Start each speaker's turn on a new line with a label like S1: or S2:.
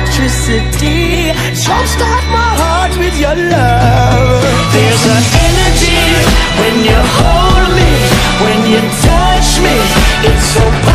S1: electricity. Jumpstart my heart with your love. There's an energy when you hold me, when you touch me. It's so